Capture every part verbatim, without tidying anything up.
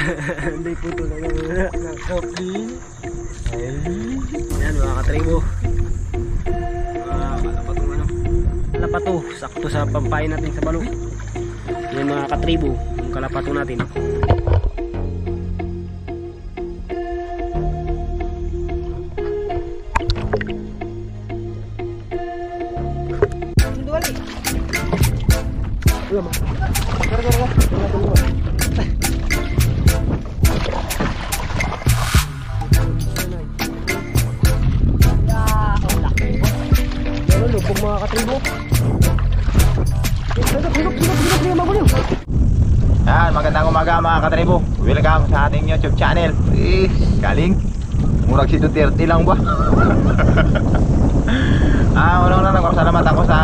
Hindi po ito lang nakapli. Yan mga katribo. Mga kalapatong ano. Kalapato, sakto sa pampain natin sa balo. Yan mga katribo, yung kalapato natin. Lubog mga katribo. Yan, magandang umaga mga katribo. Welcome sa ating YouTube channel. Eh, galing. Murag si Duterte lang ba? Ah, unang-una nagpapasalamat ako sa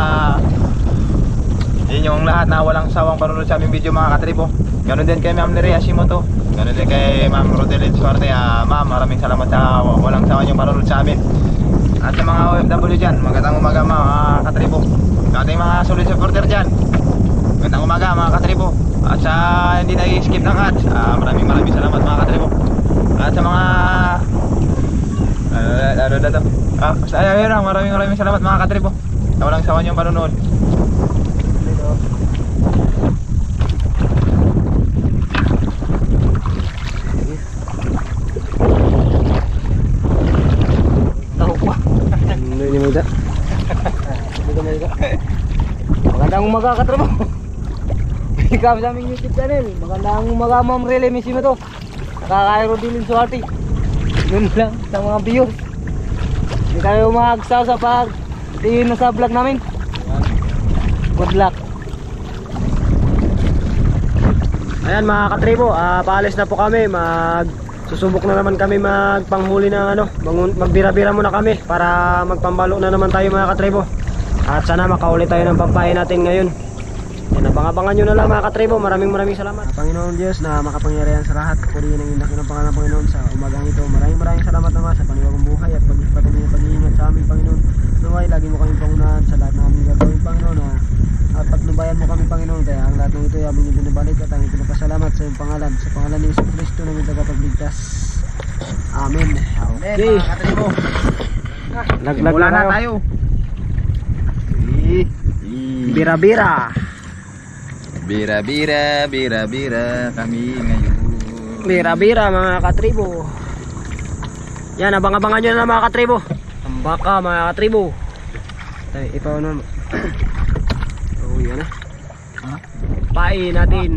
inyong lahat na walang sawang panunod sa aming video mga katribo. Ganon din kay Ma'am Nerea Shimoto. Ganon din kay Ma'am Rodelyn Suarte. Ah, Ma'am, maraming salamat sa walang sawang yung panunod sa amin. At sa mga O F W dyan, magandang umaga mga katribo. Sa ating mga solid supporter dyan, magandang umaga mga katribo. At sa hindi nag-skip ng ads, uh, maraming maraming salamat mga katribo. At sa mga ano na to, ah, basta ayaw yun lang, maraming maraming salamat mga katribo sa walang sawan yung panunood. Magandang umaga katribo. Welcome sa aming YouTube channel. Magandang umaga Ma'am Rele Missimo to. Nakaka-aero din sa ati. Yun lang sa mga viewers. Hindi tayo umagsaw sa pag tingin na sa vlog namin. Good luck. Ayan mga katribo, uh, paalis na po kami. Mag susubok na naman kami magpanghuli ng ano, magbira-bira muna kami para magpambalo na naman tayo mga katribo. At sana makauli tayo ng pampain natin ngayon. Yan, abang-abangan nyo na lang mga katribo. Maraming maraming salamat Panginoon Diyos na makapangyarihan sa lahat. Purihin ang indak ng pangalan ng Panginoon sa umagang ito. Maraming maraming salamat naman sa paniwagong buhay at patuloy na pag-iingat sa aming Panginoon. Naway lagi mo kami pangunahan sa lahat ng aming gagawin Panginoon, na at patnubayan mo kami Panginoon. Kaya ang lahat ng ito ay aming ibinabalik at aming pinapasalamat sa iyong pangalan, sa pangalan ni Yesu Cristo na aming tagapagligtas. Amen. Okay mga katribo, laglag na tayo, tayo. Bira-bira Bira-bira, bira-bira kami ngayon. Bira-bira mga katribo. Yan, abang-abangan nyo na mga katribo. Ang baka mga katribo. Ay, ipaw na. Oh, yan na. Pain natin.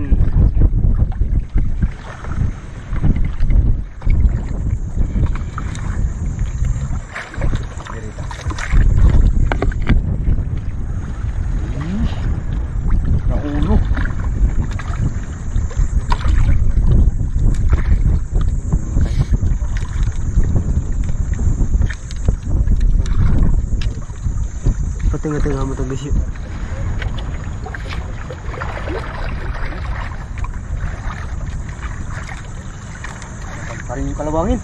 Tengah-tengah mo itong bisyo. Paring yung kalawangin.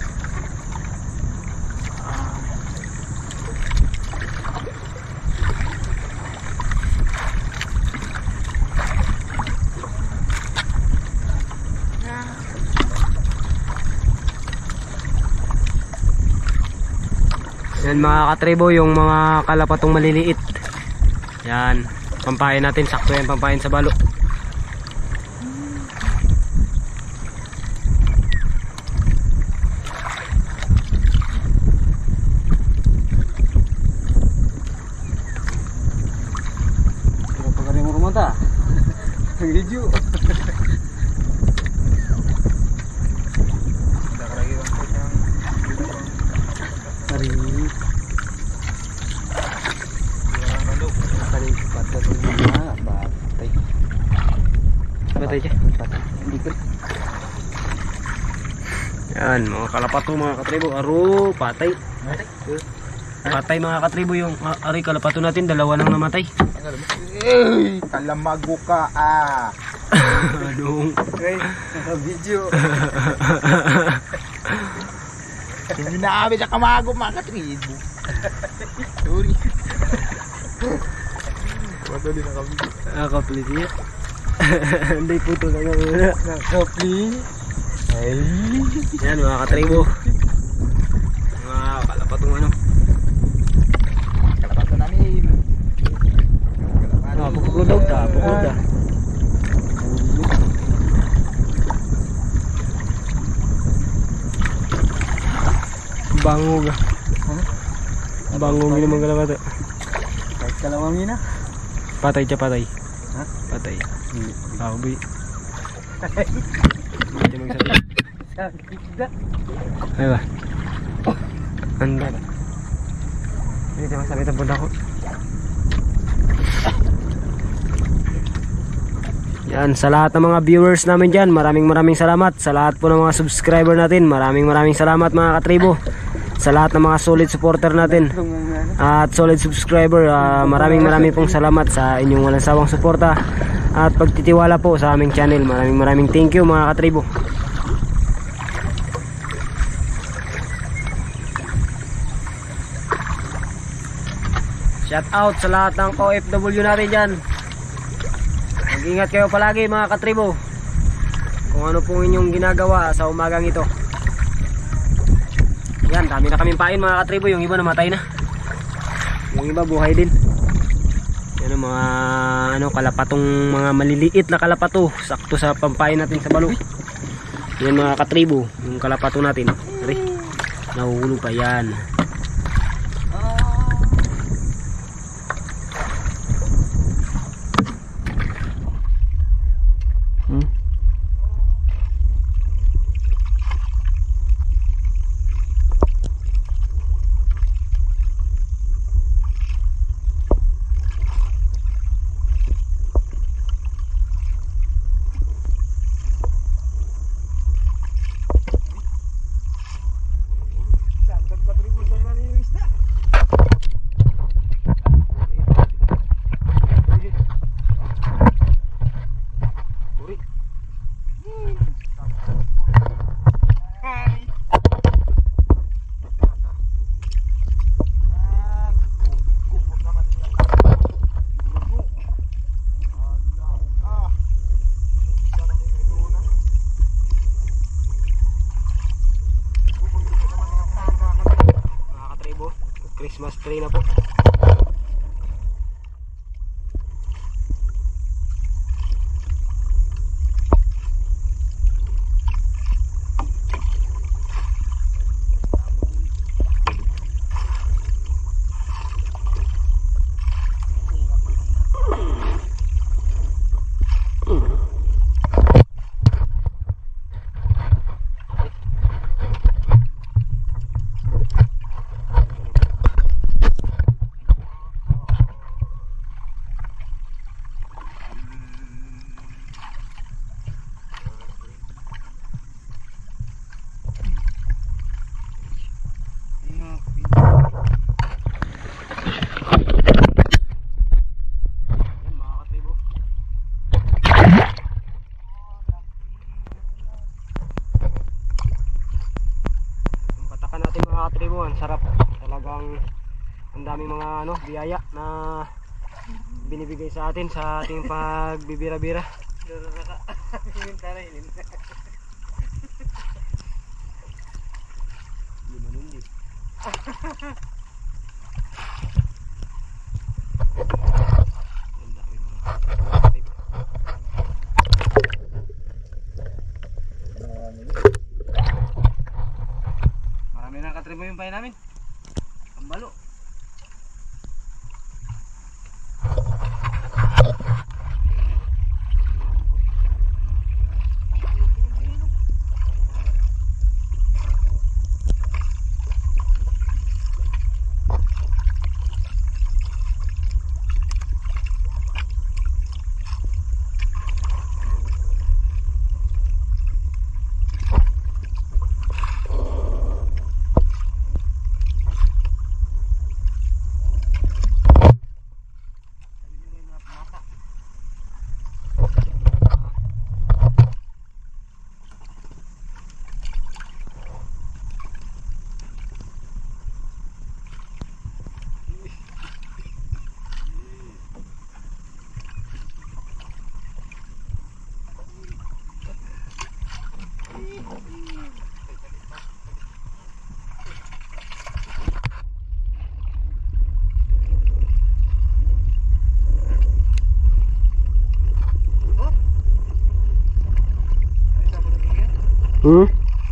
Yan mga katribo, yung mga kalapatong maliliit. Yan, pampain natin, sakto yan pampain sa balo. Kenapa kalian mau rumah tak? Hijau. Yan mga kalapato mga katribo, aro patay. Patay mga katribo yung ari kalapato natin, dalawa nang namatay. Eh, kalamago ka ah. Anong sa video. Hindi na kami sa kamago mga katribo. Sorry. Wato din na kami. Ah, kaplit niya. Hindi puto na nga. Nakapli. Ay. Yan mga katribo. Mga kalapatong ano. Kalabato namin. Ah, puklod daw ta, puklod ta. Bangog. Bangog ini naman kalabato. Kahit kalawangin na. Patay siya, patay. Ha? Patay. Hindi. Ah, ubi. Hindi magsabi. Sakit na. Ay ba? Anda ba? Hindi siya magsabi ng bunda ko. Yan, sa lahat ng mga viewers namin dyan, maraming maraming salamat. Sa lahat po ng mga subscriber natin, maraming maraming salamat mga katribo. Sa lahat ng mga solid supporter natin at solid subscriber, uh, maraming maraming pong salamat sa inyong walang sawang suporta at pagtitiwala po sa aming channel. Maraming maraming thank you mga katribo. Shout out sa lahat ng O F W natin dyan. Mag-ingat kayo palagi mga katribo kung ano pong inyong ginagawa sa umagang ito. Yan, dami na kaming pain mga katribo. Yung iba namatay na, yung iba buhay din. Yan ang mga ano, kalapatong, mga maliliit na kalapato, sakto sa pampain natin sa balo. Yan mga katribo, yung kalapato natin. Sorry, nahuhulog pa yan. Hmm? Christmas tree na po. Katribo, ang sarap talagang. Ang daming mga ano, biyaya na binibigay sa atin sa ating pagbibira-bira. Katribo yung pain namin. Ang balo. Hmm?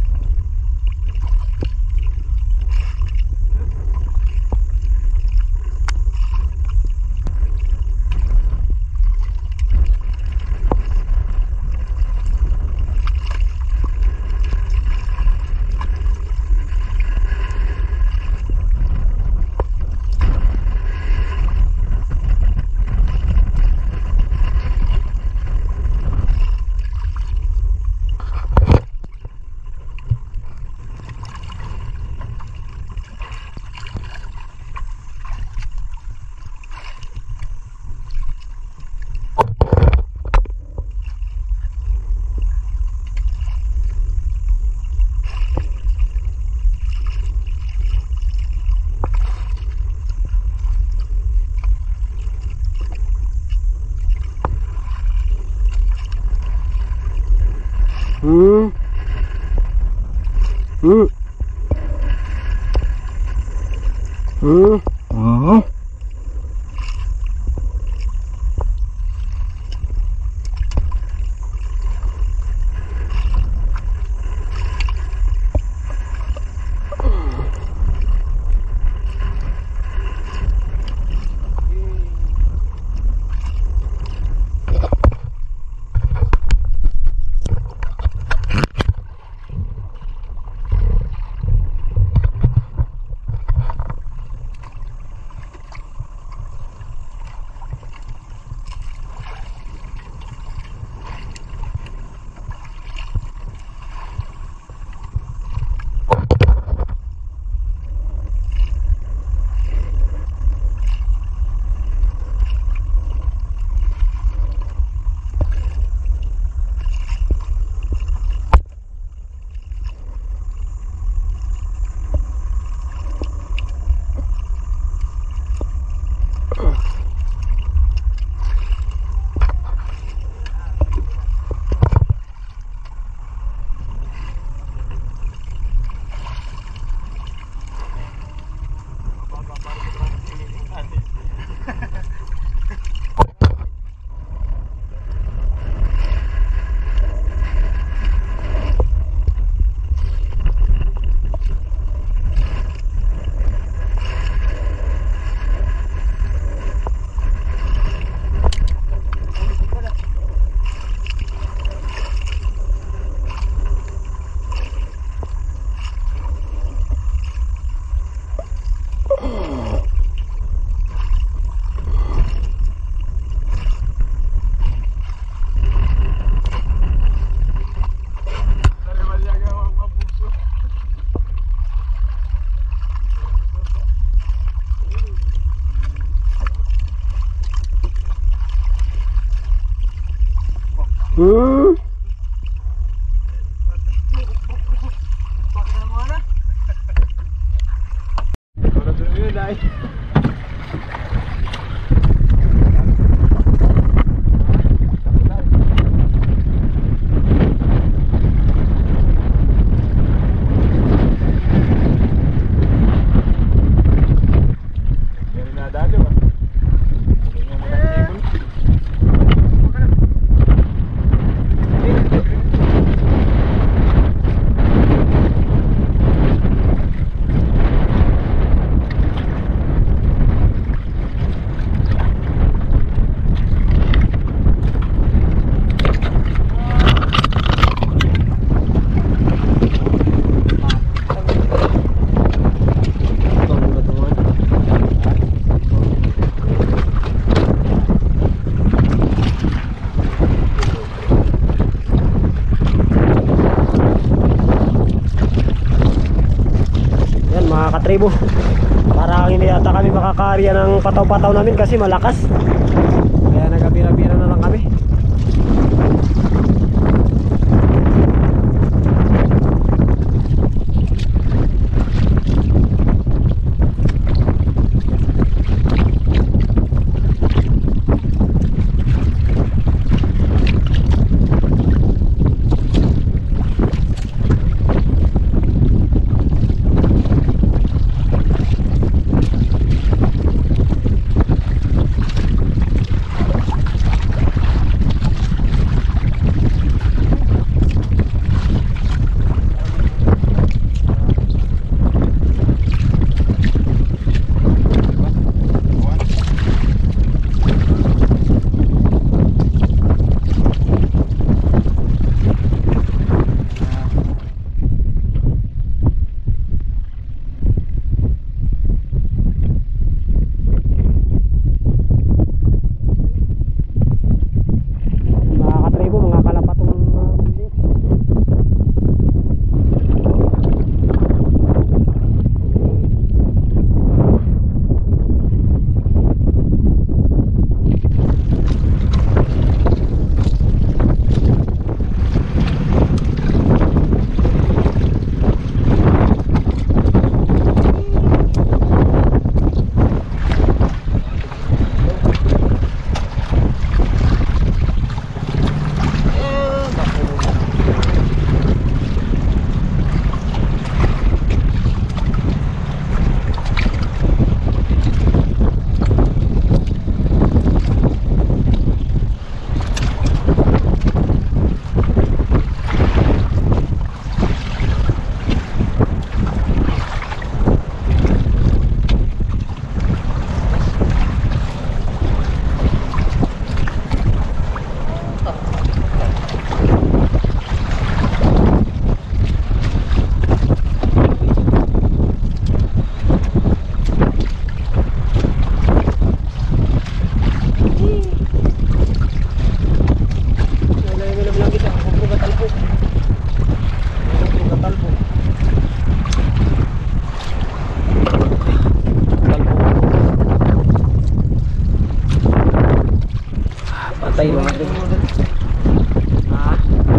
Hmm. Hmm. Hmm. Oh. Hmm. Katribo, parang hindi yata kami makakaarya ng pataw-pataw namin kasi malakas, kaya nagabira-bira na lang kami. Patay mga tribo. Ah.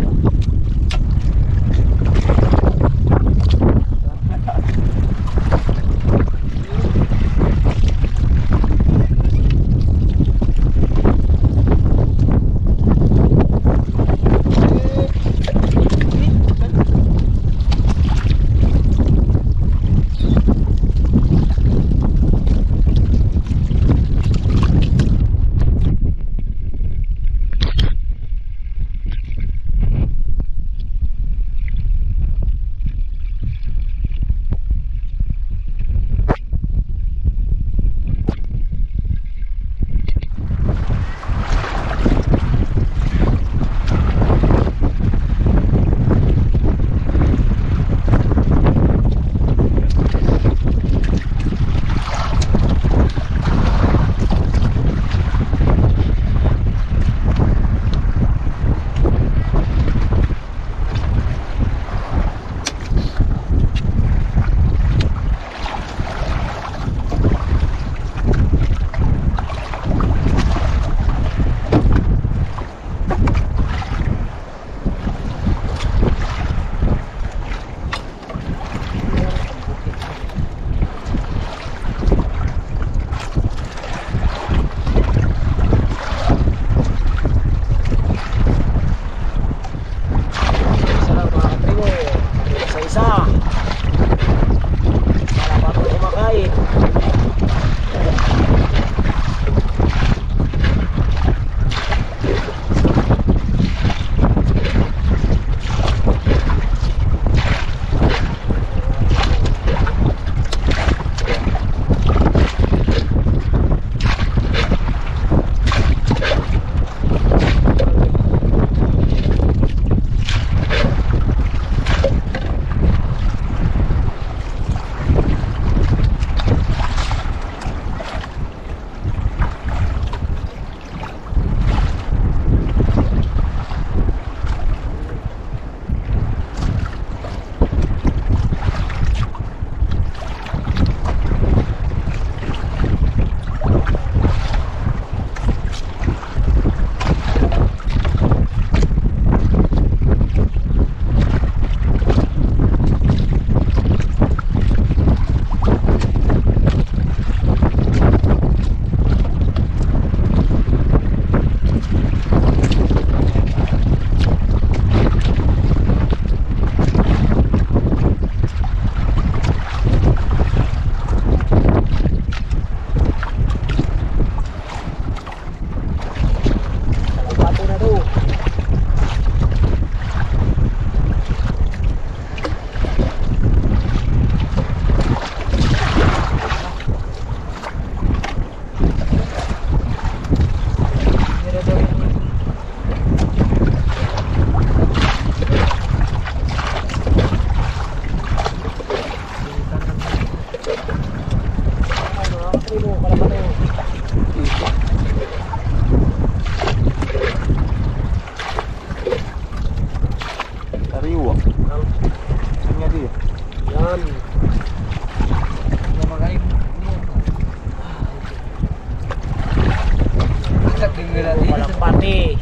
Walang pati.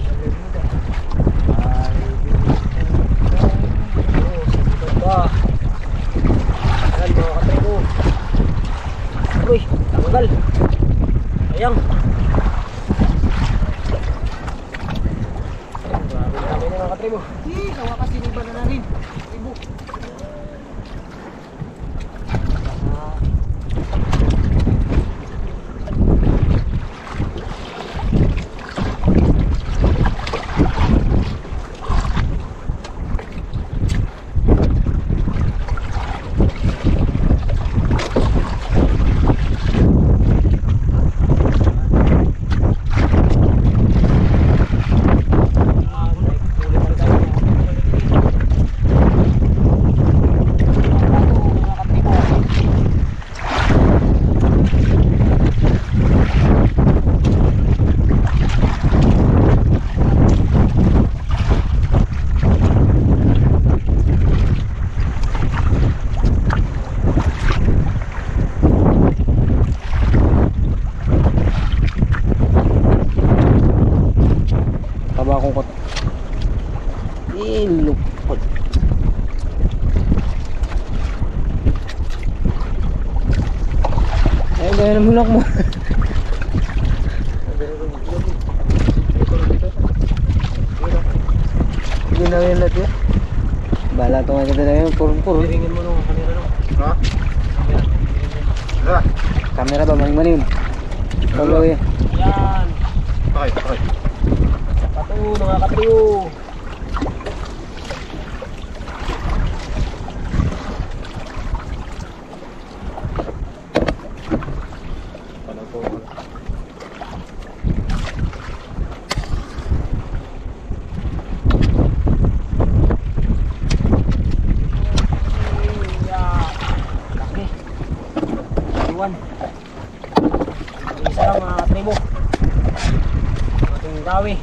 Ayan mga katribo. Uy, tanggal. Ayan. Grabe namin mga katribo. Ih, kawa kasi ni ba na rin. Ibu. Tulak mo. Hindi na rin natin. Bala to nga kita na yun. Purun-purun. Piringin mo nung kanina nung. No? Diba? Kamera ba maning-manin? Follow eh. Yan. Okay, okay. Kato mga katribo. Iwan. Isa lang mga katribo. Ating gawi.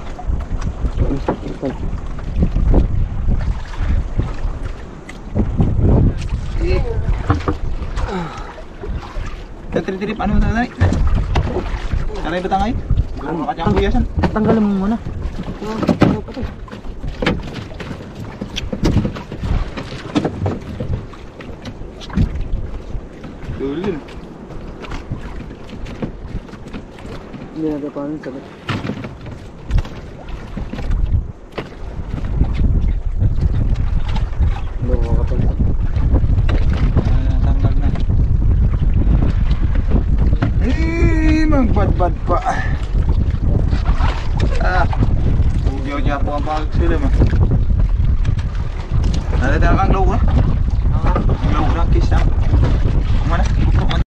Nagtirip-tirip, ano na nanay? Nanay ba tangay? Makakanyang kuyasan. Tanggalin mo muna. Dulin. Hindi na paano sagot. Bawa ka pa na. Tanggal na. Eh, magbadbad pa. Ah, udiyo niya po ang pag-film ah. Nalita ang glow na? Ang glow na, kiss na. Mana?